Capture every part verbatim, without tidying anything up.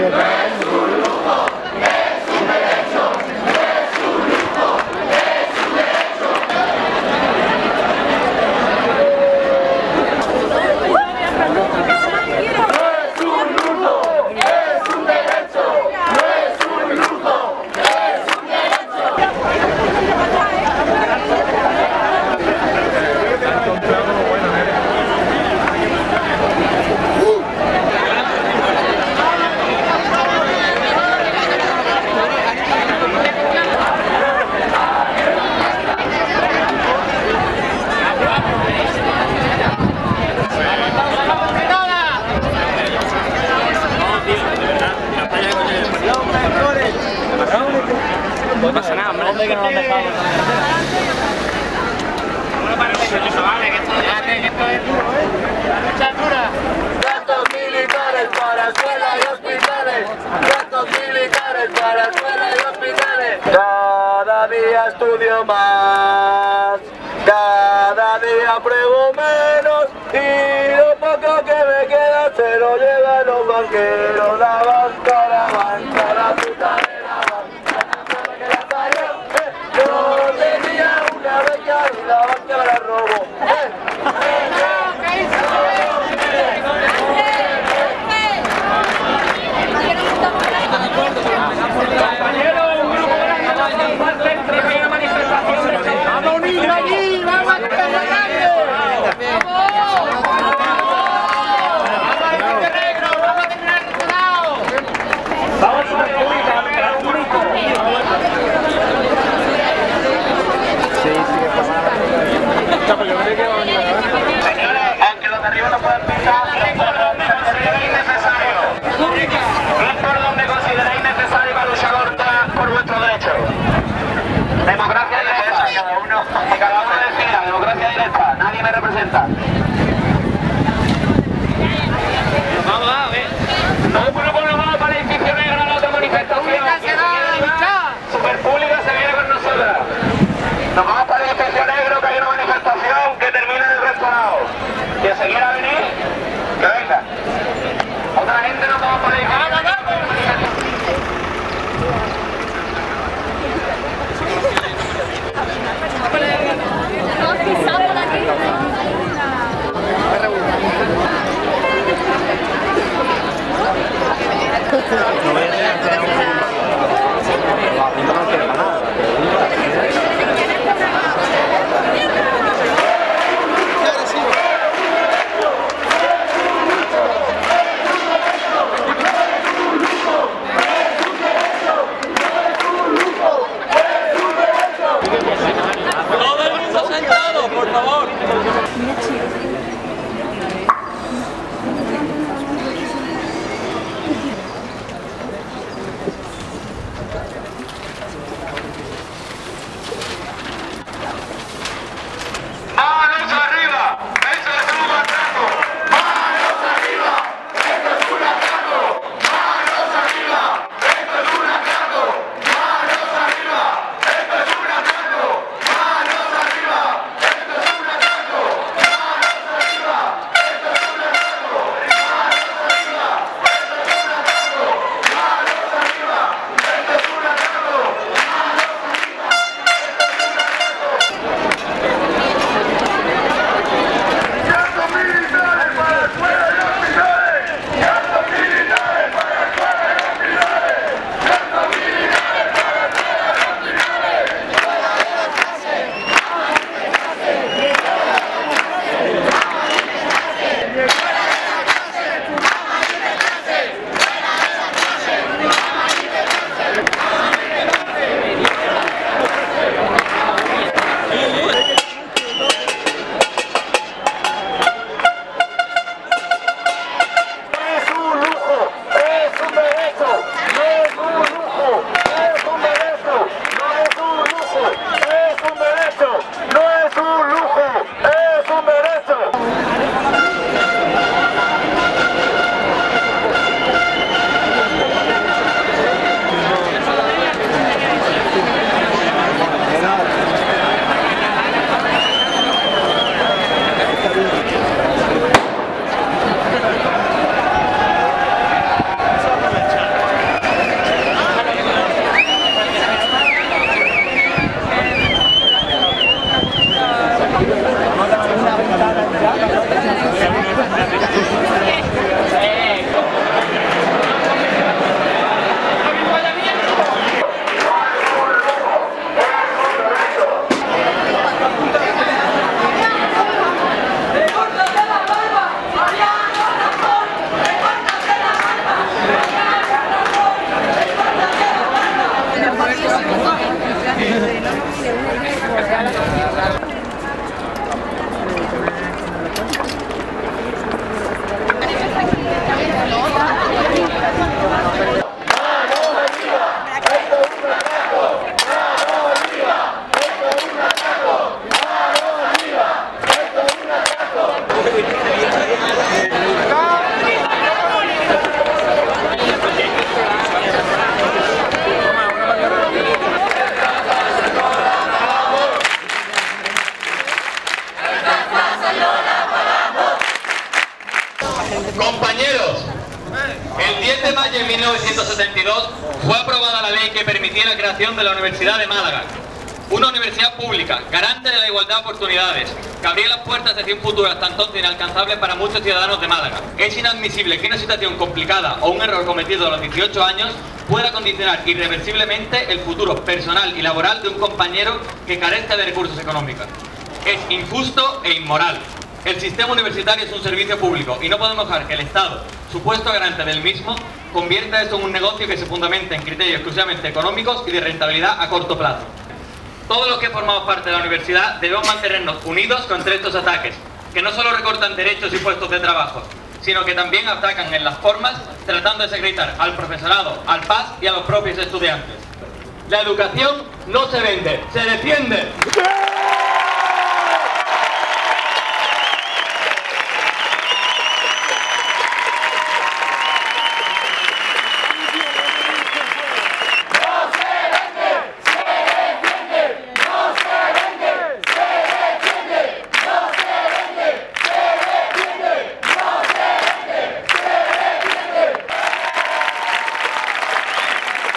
No pasa nada, hombre. ¿Dónde que no nos dejamos? Bueno, para eso, vale, que esto es duro, ¿eh? Mucha altura. Gastos militares para escuelas y hospitales. Gastos militares para escuelas y hospitales. Cada día estudio más. Cada día pruebo menos. Y lo poco que me queda se lo llevan los banqueros. La banca, la banca, la puta de la banca. Que la parió. Eh. Yo tenía una beca y la banca me la robó. Eh. Compañeros, un grupo grande va al centro y hay una manifestación. ¡Vamos a unirnos allí! ¡Vamos a que ¡Vamos! ¡Vamos al Monte Negro! ¡Vamos a terminar el Senado! ¡Vamos a República! ¡A pegar un grito! Sí, sí, que pasa. Señores, aunque los de arriba no puedan pisar, es por donde consideréis necesario. Es por donde consideréis necesario para luchar por vuestros derechos. Democracia directa, cada uno, que cada uno decida, democracia directa, nadie me representa. Vamos a ver. No es un pueblo malo para el edificio negro en la otra manifestación. Superpública se viene con nosotras. Nos vamos para el edificio negro, que hay una manifestación que termina en el restaurado. Que se quiera venir, que venga. Otra gente nos vamos para el edificio negro. No novecientos setenta y dos fue aprobada la ley que permitía la creación de la Universidad de Málaga. Una universidad pública, garante de la igualdad de oportunidades, que abría las puertas hacia un futuro hasta entonces inalcanzable para muchos ciudadanos de Málaga. Es inadmisible que una situación complicada o un error cometido a los dieciocho años pueda condicionar irreversiblemente el futuro personal y laboral de un compañero que carezca de recursos económicos. Es injusto e inmoral. El sistema universitario es un servicio público y no podemos dejar que el Estado, supuesto garante del mismo, convierta esto en un negocio que se fundamenta en criterios exclusivamente económicos y de rentabilidad a corto plazo. Todos los que formamos parte de la universidad debemos mantenernos unidos contra estos ataques, que no solo recortan derechos y puestos de trabajo, sino que también atacan en las formas, tratando de desacreditar al profesorado, al P A S y a los propios estudiantes. La educación no se vende, se defiende.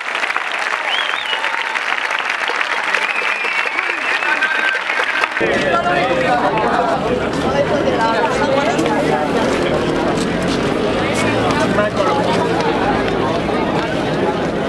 ¡No